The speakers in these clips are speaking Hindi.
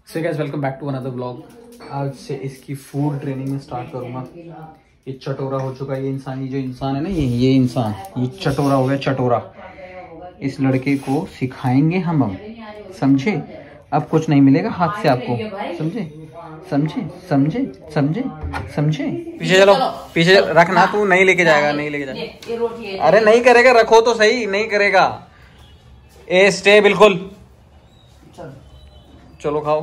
So guys welcome back to another vlog. आज से इसकी फूड ट्रेनिंग में स्टार्ट करूंगा। ये चटोरा हो चुका है, ये इंसान, ये जो इंसान है ना, ये इंसान, ये चटोरा हो गया, चटोरा। इस लड़के को सिखाएंगे हम समझे। अब कुछ नहीं मिलेगा हाथ से आपको, समझे समझे समझे समझे समझे। पीछे चलो, पीछे रखना, तू नहीं लेके जाएगा, नहीं लेके जाएगा। अरे नहीं करेगा, रखो तो सही, नहीं करेगा। ए स्टे बिल्कुल, चलो खाओ।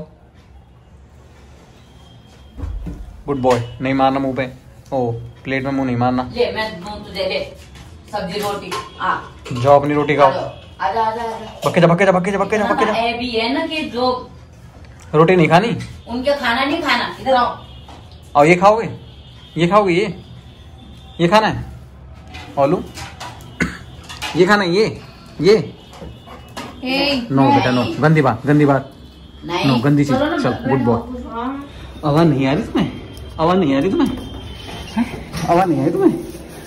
गुड बॉय, नहीं मारना मुंह पे। ओ प्लेट में मुंह नहीं मारना। ले मैं दूं तुझे, ले सब्जी रोटी। आ जाओ अपनी रोटी खाओ। आजा आजा आजा। बक्के जा बक्के जा बक्के जा बक्के जा बक्के जा। ए भी है ना कि जो रोटी नहीं खानी, उनके खाना नहीं खाना। इधर आओ। और ये खाओगे, ये खाओगे, ये खाना है आलू, ये खाना है, ये नो बेटा नो, गंदी बात, गंदी बात, नो गंदी चीज। चल गुड बॉय। आवाज नहीं आ रही तुम्हें, आवाज नहीं आ रही तुम्हें, आवाज नहीं आ रही तुम्हें।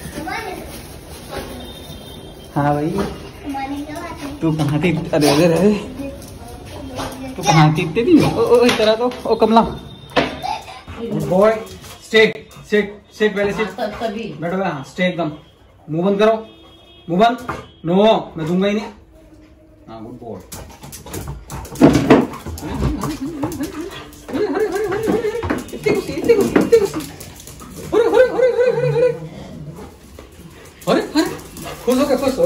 हाँ भाई तू कहाँ थी? अरे अरे अरे तू कहाँ थी इतने दिन? ओ इधर आ तो। ओ Kamla, good boy. Stay sit sit, पहले सिट, बैठो। हाँ स्टे एकदम। मुंह बंद करो, मुंह बंद। नो मैं दूंगा ही नहीं। हाँ गुड बॉय। खुश हो गया, खुश हो।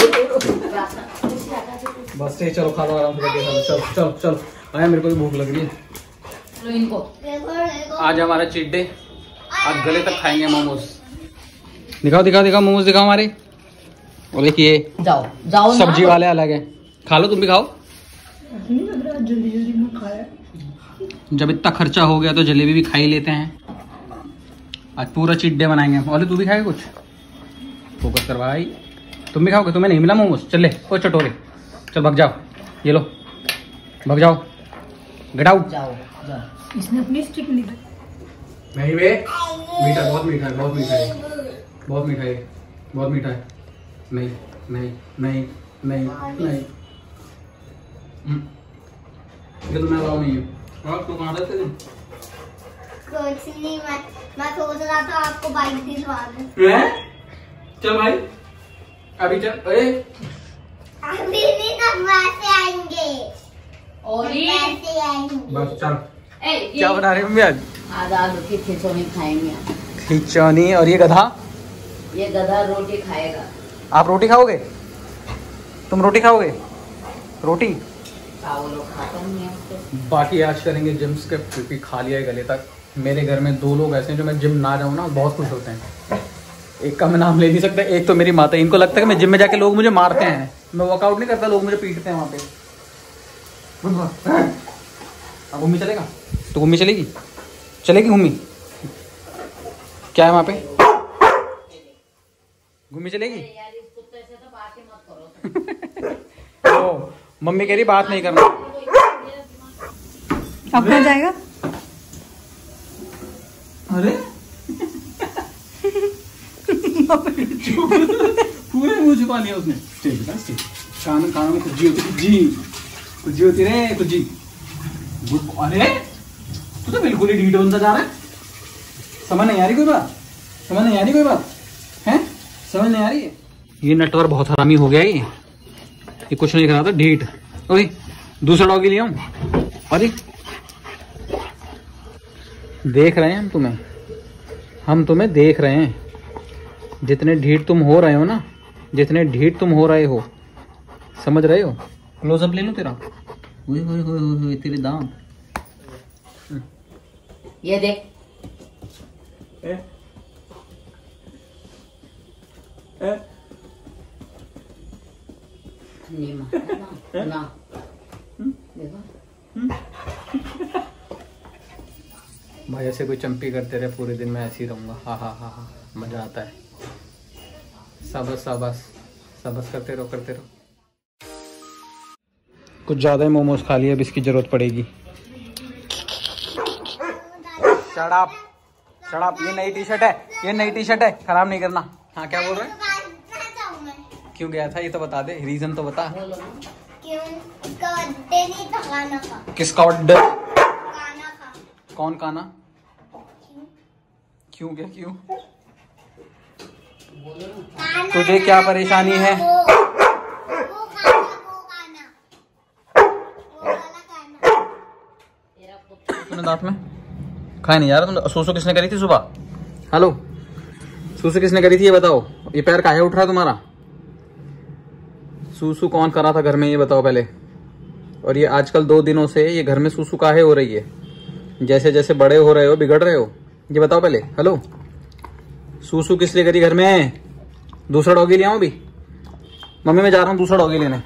बस चलो खा लो आराम से, चलो चलो चलो। आया, मेरे को भी भूख लग रही है। इनको आज हमारा चीट डे, आज गले तक खाएंगे मोमोज। दिखाओ दिखाओ दिखाओ मोमोज दिखाओ हमारे। और देखिए जाओ जाओ, सब्जी वाले अलग है। खा लो, तुम भी खाओ। जल्दी जल्दी में खाया। जब इतना खर्चा हो गया तो जलेबी भी खा ही लेते हैं। आज पूरा चीट डे बनाएंगे। और तू भी खाएगा कुछ? फोकस कर भाई, तुम भी खाओगे? तुम्हें नहीं मिला मोमोज? चल ले, ओ चटोरे, चल भग जाओ। ये लो, भग जाओ, गेट आउट। जाओ जाओ। इसने अपनी स्टिक निकाली। नहीं बे, मीठा, बहुत मीठा है, बहुत मीठा है, बहुत मीठा है, बहुत मीठा है। नहीं नहीं नहीं नहीं नहीं, ये तो मैं अलाउ नहीं है। और तू कहाँ रहते थे? कुछ नहीं, मैं सोच रहा था आपको बाइक दिलवा दूं। चल भाई अभी चल। अरे अभी नहीं, तब वैसे आएंगे, और वैसे आएंगे। बस चल। ये क्या बना रहे मम्मी आज? आज आलू की खिचड़ी खाएंगे। खिचड़ी। और ये गधा? ये गधा रोटी खाएगा। आप रोटी खाओगे? तुम रोटी खाओगे? रोटी खाता नहीं है। बाकी आज करेंगे जिम स्किप, क्योंकि खा लिया है गले तक। मेरे घर में 2 लोग ऐसे हैं जो मैं जिम ना जाऊँ ना बहुत खुश होते हैं। एक का मैं नाम ले नहीं सकता, एक तो मेरी माता। इनको लगता है कि मैं जिम में जाके लोग मुझे मारते हैं। मैं वर्कआउट नहीं करता, लोग मुझे पीटते हैं वहाँ पे। अब घूमी चलेगा तो घूमी चलेगी, चलेगी घूमी? क्या है वहाँ पे? घूमी चलेगी? यार इस कुत्ते से तो बात ही मत करो। तो मम्मी कह रही बात नहीं करना। अब कहाँ जाएगा? अरे पूरे मुंह छुपा लिया उसने। कानों में कुछ होती रे, कुछ। अरे तू तो बिल्कुल ही ढीठ बनता जा रहा है। समझ नहीं आ रही कोई बात, समझ नहीं आ रही कोई बात है, समझ नहीं आ रही है। ये नटवर बहुत हरामी हो गया। ये कुछ नहीं करा था, ढीठ। ओए दूसरा डॉगी लिया हूँ। अरे देख रहे हैं हम तुम्हें देख रहे हैं। जितने ढीठ तुम हो रहे हो ना, जितने ढीठ तुम हो रहे हो, समझ रहे हो? क्लोजअप ले लो तेरा। ओए तेरे दांत। ये देख। ना भाई ऐसे कोई चंपी करते रहे पूरे दिन, मैं ऐसे ही रहूंगा। हाँ हाँ हाँ हाँ, मजा आता है। शाबाश शाबाश शाबाश, करते रहो करते रहो। कुछ ज्यादा ही मोमोज खा लिए, अब इसकी जरूरत पड़ेगी। शट अप, ये नई टी शर्ट है, ये नई टी शर्ट है, खराब नहीं करना। हाँ क्या बोल रहे हैं? क्यों गया था ये तो बता दे, रीजन तो बता। क्यों? इसका बर्थडे नहीं था खाना का। किसका बर्थडे? कौन काना? क्यों क्या क्यों? तुझे क्या परेशानी है? वो खाना, वो खाना, वो वाला खाना। तेरा कुत्ता तूने दांत में खाया नहीं जा रहा? तुम सूसू किसने करी थी सुबह? हेलो, सूसू किसने करी थी ये बताओ? ये पैर काहे उठ रहा है तुम्हारा? सूसू कौन करा था घर में ये बताओ पहले। और ये आजकल 2 दिनों से ये घर में सूसू काहे हो रही है? जैसे जैसे बड़े हो रहे हो बिगड़ रहे हो, ये बताओ पहले। हेलो, सूसू किस लिए करी घर में? दूसरा डॉगी ले आऊं अभी? मम्मी मैं जा रहा हूँ दूसरा डॉगी लेने।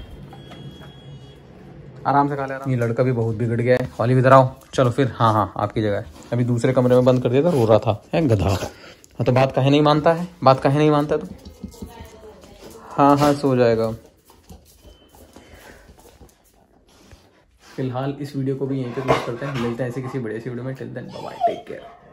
आराम से खा ले। ये लड़का भी बहुत बिगड़ गया है। वाली इधर आओ। चलो फिर। हाँ हाँ आपकी जगह है। अभी दूसरे कमरे में बंद कर दिया था, रो रहा था। है गधा। हाँ तो बात काहे नहीं मानता है? बात काहे नहीं मानता तू? हाँ हाँ सो जाएगा। फिलहाल इस वीडियो को भी यहीं पे क्लोज करते हैं। मिलते हैं ऐसे किसी बढ़िया सी वीडियो में। Till then bye bye, take care.